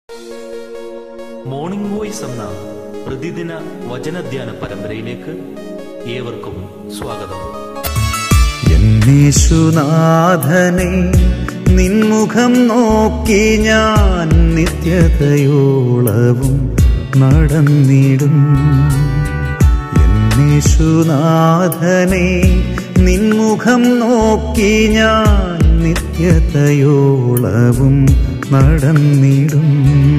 Morning voice എന്ന പ്രതിദിന വചനധ്യാന പരമ്പരയിലേക്ക് ഏവർക്കും സ്വാഗതം. എന്നീശുനാഥനെ നിൻമുഖം നോക്കി ഞാൻ നിത്യതയോളവും നടന്നിടും. എന്നീശുനാഥനെ നിൻമുഖം നോക്കി ഞാൻ നിത്യതയോളവും നടന്നിടും.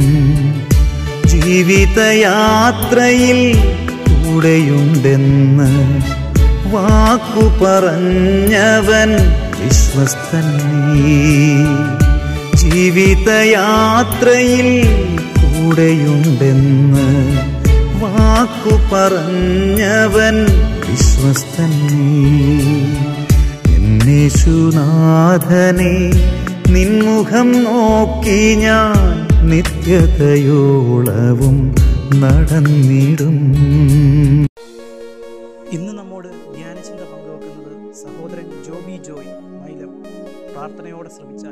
ജീവിതയാത്രയിൽ കൂടെയുണ്ടെന്ന് വാക്കു പറഞ്ഞവൻ വിശ്വസ്തൻ നീ. ജീവിതയാത്രയിൽ കൂടെയുണ്ടെന്ന് വാക്കു പറഞ്ഞവൻ വിശ്വസ്തൻ നീ. എന്നേശുനാഥനെ നിൻമുഖം നോക്കി ഞാൻ നിത്യതയോളവും നടന്നിടും. ഇന്ന് നമ്മോട് ധ്യാനചിന്ത പങ്കുവെക്കുന്നത് സഹോദരൻ ജോബി ജോയ് മൈലം. പ്രാർത്ഥനയോടെ ശ്രമിച്ചാൽ.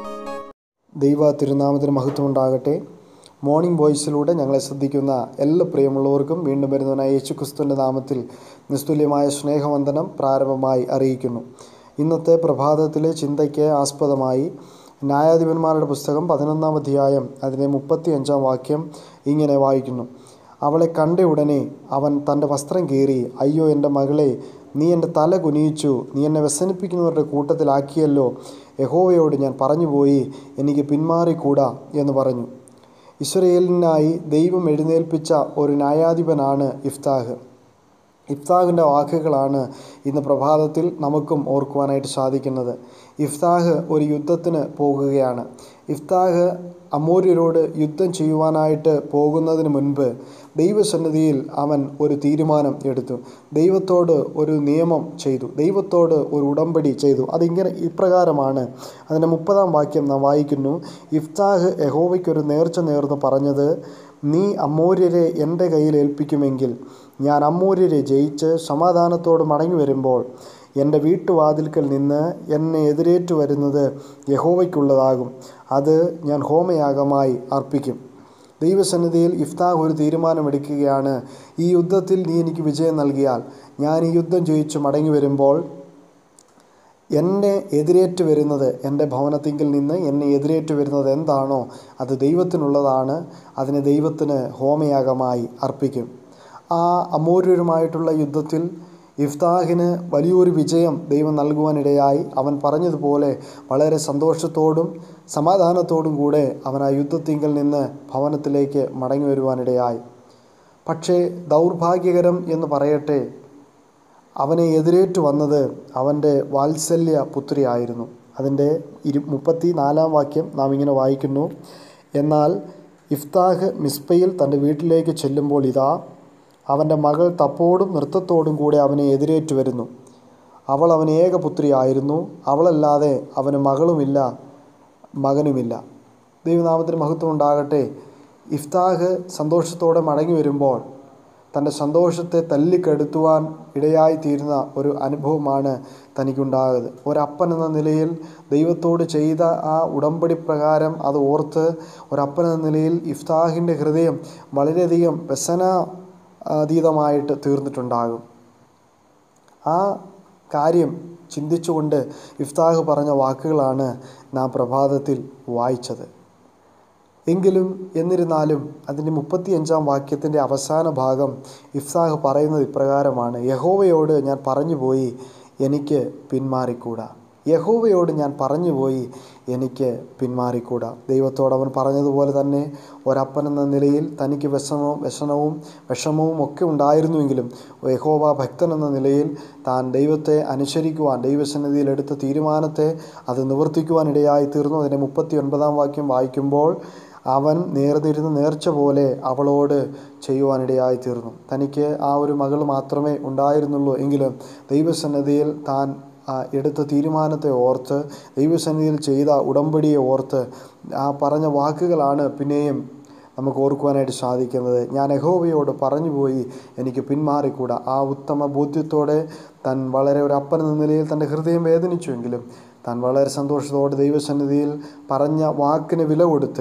ദൈവ തിരുനാമത്തിന് മഹത്വം ഉണ്ടാകട്ടെ. മോർണിംഗ് വോയിസിലൂടെ ഞങ്ങളെ ശ്രദ്ധിക്കുന്ന എല്ലാ പ്രിയമുള്ളവർക്കും വീണ്ടും വരുന്നവനായ യേശുക്രിസ്തുവിൻ്റെ നാമത്തിൽ നിസ്തുല്യമായ സ്നേഹവന്ദനം പ്രാരംഭമായി അറിയിക്കുന്നു. ഇന്നത്തെ പ്രഭാതത്തിലെ ചിന്തയ്ക്ക് ആസ്പദമായി ന്യായാധിപന്മാരുടെ പുസ്തകം 11-ാം അധ്യായം അതിൻ്റെ 35-ാം വാക്യം ഇങ്ങനെ വായിക്കുന്നു. അവളെ കണ്ട ഉടനെ അവൻ തൻ്റെ വസ്ത്രം കീറി, അയ്യോ എൻ്റെ മകളെ, നീ എൻ്റെ തല കുനിയിച്ചു, നീ എന്നെ വ്യസനിപ്പിക്കുന്നവരുടെ കൂട്ടത്തിലാക്കിയല്ലോ. യഹോവയോട് ഞാൻ പറഞ്ഞുപോയി, എനിക്ക് പിന്മാറിക്കൂടാ എന്ന് പറഞ്ഞു. ഇസ്രായേലിനായി ദൈവം എഴുന്നേൽപ്പിച്ച ഒരു ന്യായാധിപനാണ് ഇഫ്താഹ്. ഇഫ്താഹിൻ്റെ വാക്കുകളാണ് ഇന്ന് പ്രഭാതത്തിൽ നമുക്കും ഓർക്കുവാനായിട്ട് സാധിക്കുന്നത്. ഇഫ്താഹ് ഒരു യുദ്ധത്തിന് പോകുകയാണ്. ഇഫ്താഹ് അമോര്യരോട് യുദ്ധം ചെയ്യുവാനായിട്ട് പോകുന്നതിന് മുൻപ് ദൈവസന്നിധിയിൽ അവൻ ഒരു തീരുമാനം എടുത്തു. ദൈവത്തോട് ഒരു നിയമം ചെയ്തു, ദൈവത്തോട് ഒരു ഉടമ്പടി ചെയ്തു. അതിങ്ങനെ ഇപ്രകാരമാണ്. അതിൻ്റെ 30-ാം വാക്യം നാം വായിക്കുന്നു. ഇഫ്താഹ് യഹോവയ്ക്കൊരു നേർച്ച നേർന്ന് പറഞ്ഞത്, നീ അമോര്യരെ എൻ്റെ കയ്യിൽ ഏൽപ്പിക്കുമെങ്കിൽ ഞാൻ അമോര്യരെ ജയിച്ച് സമാധാനത്തോട് മടങ്ങി വരുമ്പോൾ എൻ്റെ വീട്ടുവാതിൽക്കൽ നിന്ന് എന്നെ എതിരേറ്റു വരുന്നത് യഹോവയ്ക്കുള്ളതാകും. അത് ഞാൻ ഹോമയാഗമായി അർപ്പിക്കും. ദൈവസന്നിധിയിൽ ഇഫ്താഹ് ഒരു തീരുമാനമെടുക്കുകയാണ്. ഈ യുദ്ധത്തിൽ നീ എനിക്ക് വിജയം നൽകിയാൽ, ഞാൻ ഈ യുദ്ധം ജയിച്ച് മടങ്ങി വരുമ്പോൾ എന്നെ എതിരേറ്റു വരുന്നത്, എൻ്റെ ഭവനത്തിങ്കിൽ നിന്ന് എന്നെ എതിരേറ്റു വരുന്നത് എന്താണോ അത് ദൈവത്തിനുള്ളതാണ്. അതിനെ ദൈവത്തിന് ഹോമയാഗമായി അർപ്പിക്കും. ആ അമോര്യരുമായിട്ടുള്ള യുദ്ധത്തിൽ ഇഫ്താഹിന് വലിയൊരു വിജയം ദൈവം നൽകുവാനിടയായി. അവൻ പറഞ്ഞതുപോലെ വളരെ സന്തോഷത്തോടും സമാധാനത്തോടും കൂടെ അവൻ ആ യുദ്ധത്തിങ്കിൽ നിന്ന് ഭവനത്തിലേക്ക് മടങ്ങി വരുവാനിടയായി. പക്ഷേ ദൗർഭാഗ്യകരം എന്ന് പറയട്ടെ, അവനെ എതിരേറ്റു വന്നത് അവൻ്റെ വാത്സല്യ പുത്രിയായിരുന്നു. അതിൻ്റെ 34-ാം വാക്യം നാം ഇങ്ങനെ വായിക്കുന്നു. എന്നാൽ ഇഫ്താഹ് മിസ്പയിൽ തൻ്റെ വീട്ടിലേക്ക് ചെല്ലുമ്പോൾ ഇതാ, അവൻ്റെ മകൾ തപ്പോടും നൃത്തത്തോടും കൂടെ അവനെ എതിരേറ്റു വരുന്നു. അവൾ അവന് ഏകപുത്രിയായിരുന്നു. അവളല്ലാതെ അവന് മകളുമില്ല, മകനുമില്ല. ദൈവനാമത്തിന് മഹത്വം ഉണ്ടാകട്ടെ. ഇഫ്താഹ് സന്തോഷത്തോടെ മടങ്ങി വരുമ്പോൾ തൻ്റെ സന്തോഷത്തെ തല്ലിക്കെടുത്തുവാൻ ഇടയായിത്തീരുന്ന ഒരു അനുഭവമാണ് തനിക്കുണ്ടാകുന്നത്. ഒരപ്പൻ എന്ന നിലയിൽ ദൈവത്തോട് ചെയ്ത ആ ഉടമ്പടി പ്രകാരം അത് ഓർത്ത് ഒരപ്പൻ എന്ന നിലയിൽ ഇഫ്താഹിൻ്റെ ഹൃദയം വളരെയധികം വ്യസനാതീതമായിട്ട് തീർന്നിട്ടുണ്ടാകും. ആ കാര്യം ചിന്തിച്ചുകൊണ്ട് ഇഫ്താഹ് പറഞ്ഞ വാക്കുകളാണ് നാം പ്രഭാതത്തിൽ വായിച്ചത്. എന്നിരുന്നാലും അതിൻ്റെ 35-ാം വാക്യത്തിൻ്റെ അവസാന ഭാഗം ഇഫ്താഹ് പറയുന്നത് ഇപ്രകാരമാണ്. യഹോവയോട് ഞാൻ പറഞ്ഞുപോയി, എനിക്ക് പിന്മാറിക്കൂടാ. യഹോവയോട് ഞാൻ പറഞ്ഞുപോയി, എനിക്ക് പിന്മാറിക്കൂടാ. ദൈവത്തോട് അവൻ പറഞ്ഞതുപോലെ തന്നെ ഒരപ്പൻ എന്ന നിലയിൽ തനിക്ക് വിഷമവും ഒക്കെ ഉണ്ടായിരുന്നുവെങ്കിലും യഹോവ ഭക്തൻ എന്ന നിലയിൽ താൻ ദൈവത്തെ അനുസരിക്കുവാൻ, ദൈവസന്നിധിയിൽ എടുത്ത തീരുമാനത്തെ അത് നിവർത്തിക്കുവാനിടയായി തീർന്നു. അതിൻ്റെ 39-ാം വാക്യം വായിക്കുമ്പോൾ അവൻ നേർന്നിരുന്ന നേർച്ച പോലെ അവളോട് ചെയ്യുവാനിടയായി തീർന്നു. തനിക്ക് ആ ഒരു മകൾ മാത്രമേ ഉണ്ടായിരുന്നുള്ളൂ എങ്കിലും ദൈവസന്നിധിയിൽ താൻ എടുത്ത തീരുമാനത്തെ ഓർത്ത്, ദൈവസന്നിധിയിൽ ചെയ്ത ഉടമ്പടിയെ ഓർത്ത് ആ പറഞ്ഞ വാക്കുകളാണ് പിന്നെയും നമുക്ക് ഓർക്കുവാനായിട്ട് സാധിക്കുന്നത്. ഞാൻ യഹോവയോട് പറഞ്ഞുപോയി, എനിക്ക് പിന്മാറിക്കൂടാ. ആ ഉത്തമ ബോധ്യത്തോടെ താൻ വളരെ ഒരു അപ്പൻ എന്ന നിലയിൽ തൻ്റെ ഹൃദയം വേദനിച്ചുവെങ്കിലും താൻ വളരെ സന്തോഷത്തോടെ ദൈവസന്നിധിയിൽ പറഞ്ഞ വാക്കിന് വില കൊടുത്ത്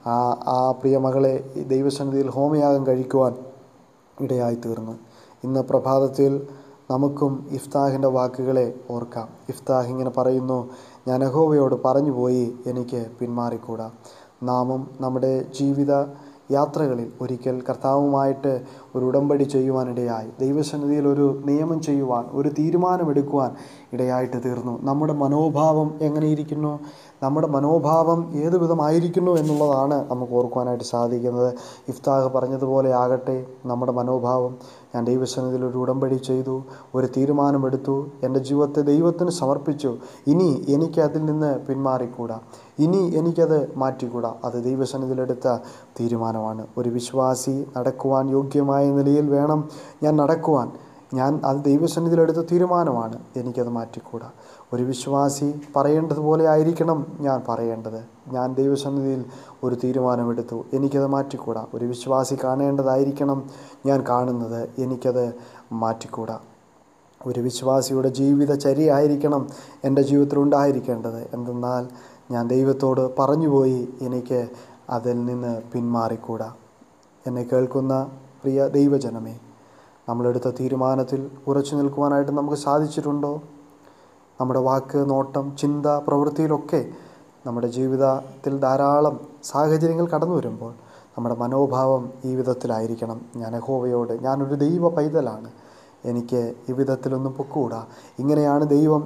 ആ പ്രിയ മകളെ ഈ ദൈവസന്നിധിയിൽ ഹോമയാഗം കഴിക്കുവാൻ ഇടയായി തീർന്നു. ഇന്ന് പ്രഭാതത്തിൽ നമുക്കും ഇഫ്താഹിൻ്റെ വാക്കുകളെ ഓർക്കാം. ഇഫ്താഹ് ഇങ്ങനെ പറയുന്നു, ഞാൻ യഹോവയോട് പറഞ്ഞു പോയി, എനിക്ക് പിന്മാറിക്കൂടാ. നാമും നമ്മുടെ ജീവിത യാത്രകളിൽ ഒരിക്കൽ കർത്താവുമായിട്ട് ഒരു ഉടമ്പടി ചെയ്യുവാനിടയായി, ദൈവസന്നിധിയിൽ ഒരു നിയമം ചെയ്യുവാൻ, ഒരു തീരുമാനമെടുക്കുവാൻ ഇടയായിട്ട് തീർന്നു. നമ്മുടെ മനോഭാവം എങ്ങനെയിരിക്കുന്നു, നമ്മുടെ മനോഭാവം ഏതു വിധമായിരിക്കുന്നു എന്നുള്ളതാണ് നമുക്ക് ഓർക്കുവാനായിട്ട് സാധിക്കുന്നത്. ഇഫ്താഹ് പറഞ്ഞതുപോലെ ആകട്ടെ നമ്മുടെ മനോഭാവം. ഞാൻ ദൈവസന്നിധിയിൽ ഒരു ഉടമ്പടി ചെയ്തു, ഒരു തീരുമാനമെടുത്തു, എൻ്റെ ജീവിതത്തെ ദൈവത്തിന് സമർപ്പിച്ചു. ഇനി എനിക്ക് അതിൽ നിന്ന് പിന്മാറിക്കൂടാ, ഇനി എനിക്കത് മാറ്റിക്കൂടാ. അത് ദൈവസന്നിധിയിലെടുത്ത തീരുമാനമാണ്. ഒരു വിശ്വാസി നടക്കുവാൻ യോഗ്യമായ നിലയിൽ വേണം ഞാൻ നടക്കുവാൻ. അത് ദൈവസന്നിധിയിലെടുത്ത തീരുമാനമാണ്, എനിക്കത് മാറ്റിക്കൂടാ. ഒരു വിശ്വാസി പറയേണ്ടതുപോലെ ആയിരിക്കണം ഞാൻ പറയേണ്ടത്. ഞാൻ ദൈവസന്നിധിയിൽ ഒരു തീരുമാനമെടുത്തു, എനിക്കത് മാറ്റിക്കൂടാ. ഒരു വിശ്വാസി കാണേണ്ടതായിരിക്കണം ഞാൻ കാണുന്നത്, എനിക്കത് മാറ്റിക്കൂടാ. ഒരു വിശ്വാസിയുടെ ജീവിതചര്യയായിരിക്കണം എൻ്റെ ജീവിതത്തിലുണ്ടായിരിക്കേണ്ടത്. എന്തെന്നാൽ ഞാൻ ദൈവത്തോട് പറഞ്ഞുപോയി, എനിക്ക് അതിൽ നിന്ന് പിന്മാറിക്കൂടാ. എന്നെ കേൾക്കുന്ന പ്രിയ ദൈവജനമേ, നമ്മളെടുത്ത തീരുമാനത്തിൽ ഉറച്ചു നിൽക്കുവാനായിട്ട് നമുക്ക് സാധിച്ചിട്ടുണ്ടോ? നമ്മുടെ വാക്ക്, നോട്ടം, ചിന്ത, പ്രവൃത്തിയിലൊക്കെ നമ്മുടെ ജീവിതത്തിൽ ധാരാളം സാഹചര്യങ്ങൾ കടന്നു വരുമ്പോൾ നമ്മുടെ മനോഭാവം ഈ വിധത്തിലായിരിക്കണം. ഞാൻ യഹോവയോട്, ഞാനൊരു ദൈവ പൈതലാണ്, എനിക്ക് ഈ വിധത്തിലൊന്നും പൊക്കൂടാ. ഇങ്ങനെയാണ്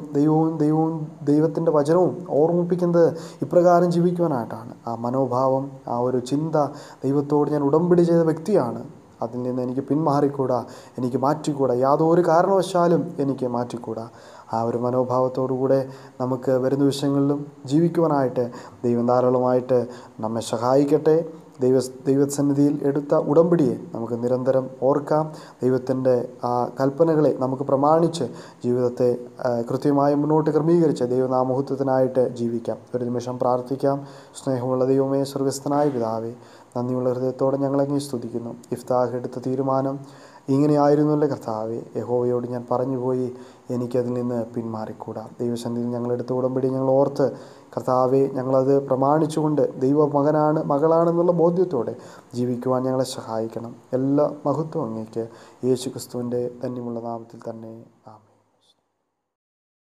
ദൈവത്തിൻ്റെ വചനവും ഓർമ്മിപ്പിക്കുന്നത് ഇപ്രകാരം ജീവിക്കുവാനായിട്ടാണ്. ആ മനോഭാവം, ആ ഒരു ചിന്ത, ദൈവത്തോട് ഞാൻ ഉടമ്പടി ചെയ്ത വ്യക്തിയാണ്, അതിൽ നിന്ന് എനിക്ക് പിന്മാറിക്കൂടാ, എനിക്ക് മാറ്റിക്കൂടാ, യാതൊരു കാരണവശാലും എനിക്ക് മാറ്റിക്കൂടാ. ആ ഒരു മനോഭാവത്തോടുകൂടെ നമുക്ക് വരുന്ന വിഷയങ്ങളിലും ജീവിക്കുവാനായിട്ട് ദൈവം ധാരാളമായിട്ട് നമ്മെ സഹായിക്കട്ടെ. ദൈവസന്നിധിയിൽ എടുത്ത ഉടമ്പടിയെ നമുക്ക് നിരന്തരം ഓർക്കാം. ദൈവത്തിൻ്റെ ആ കൽപ്പനകളെ നമുക്ക് പ്രമാണിച്ച് ജീവിതത്തെ കൃത്യമായി മുന്നോട്ട് ക്രമീകരിച്ച് ദൈവനാമഹത്വത്തിനായിട്ട് ജീവിക്കാം. ഒരു നിമിഷം പ്രാർത്ഥിക്കാം. സ്നേഹമുള്ള ദൈവമേ, സ്വർഗസ്ഥനായ പിതാവേ, നന്ദിയുള്ള ഹൃദയത്തോടെ ഞങ്ങളങ്ങേ സ്തുതിക്കുന്നു. ഇഫ്താഹ് എടുത്ത തീരുമാനം ഇങ്ങനെയായിരുന്നല്ലേ കർത്താവേ. യഹോവയോട് ഞാൻ പറഞ്ഞുപോയി, എനിക്കതിൽ നിന്ന് പിന്മാറിക്കൂടാ. ദൈവസന്നിധിയിൽ ഞങ്ങളെടുത്ത ഉടമ്പടി ഞങ്ങൾ ഓർത്ത് കർത്താവെ, ഞങ്ങളത് പ്രമാണിച്ചുകൊണ്ട് മകളാണെന്നുള്ള ബോധ്യത്തോടെ ജീവിക്കുവാൻ ഞങ്ങളെ സഹായിക്കണം. എല്ലാ മഹത്വം അങ്ങേക്ക് യേശു ക്രിസ്തുവിൻ്റെ ധന്യമുള്ള നാമത്തിൽ തന്നെ. ആമേൻ.